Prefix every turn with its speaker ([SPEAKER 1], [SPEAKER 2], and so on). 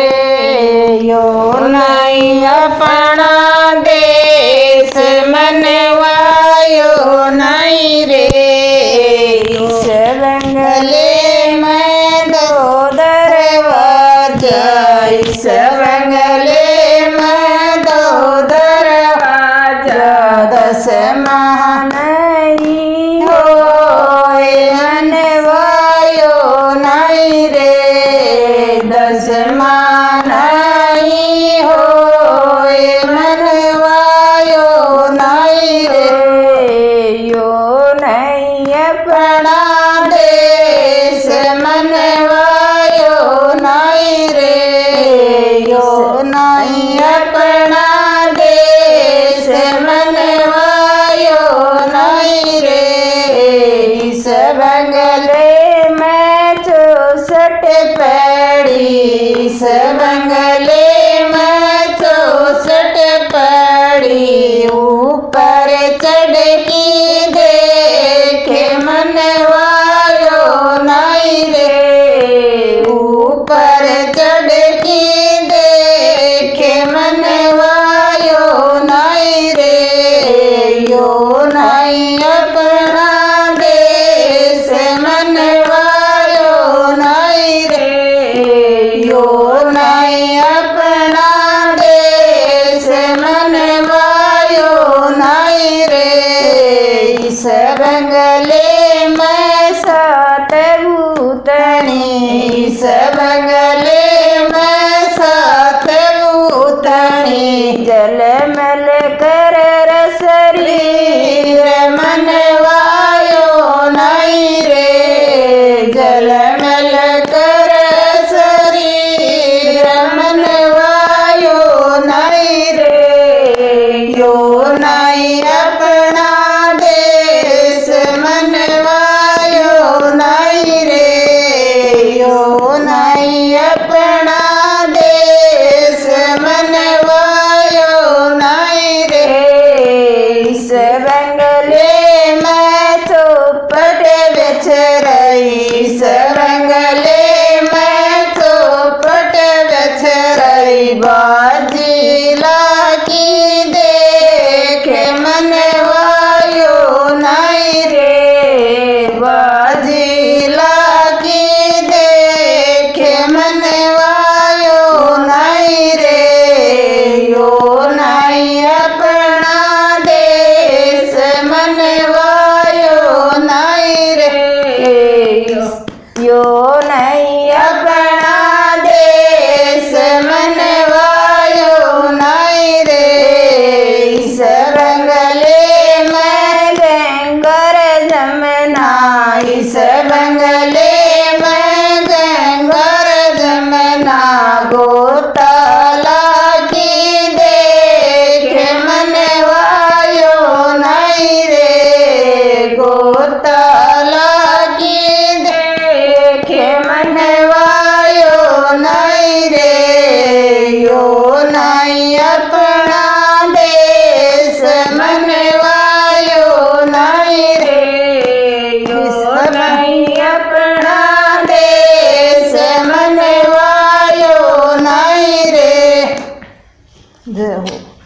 [SPEAKER 1] यो नहीं अपना देश मनवायो नहीं रे। इस बंगले में दो दरवाजा, इस बंगले में दो दरवाजा, 10 माह नहीं होए मनवायो नहीं रे। 10 माह नहीं होए मनवायो नहीं रे। यो नहीं अपना देश मनवायो नहीं रे। यो नहीं अपना देश मनवायो नहीं रे। इस बंगले में 64 पैड़ी, इस बंगले में 64 पैड़ी, ऊपर चढ़ की देखे मनवायो नहीं रे। ऊपर चढ़ की देखे मनवायो नहीं रे। यो नहीं अपना देश मनवायो नहीं रे। यो नहीं अपना देश मनवायो नहीं रे। इस बंगले में 7 भूतनी, इस बंगले में 7 भूतनी, जलमल कर शरीर मनवायो नहीं रे। जलमल कर शरीर मनवायो नहीं रे। यो नहीं अपना देश मनवायो नहीं रे। यो नहीं अपना देश मनवायो नहीं रे। इस बंगले में चौपट बिछ रही, इस बंगले में चौपट बिछ रही, बाजी लागी देखे मनवायो नहीं रे। बाजी लागी देखे मनवायो नहीं रे। यो नहीं अपना देश मनवायो नहीं रे। यो नहीं अपना देश मनवायो नहीं रे। इस बंगले में गंगर जमना, इस बंगले में गंगर जमना, गोताला की देखे मनवायो नहीं रे। गोताला की देखे मनवायो नहीं रे। यो नहीं अपना देश मनवायो नहीं रे। यो नहीं अपना देश मनवायो नहीं रे। जय हो।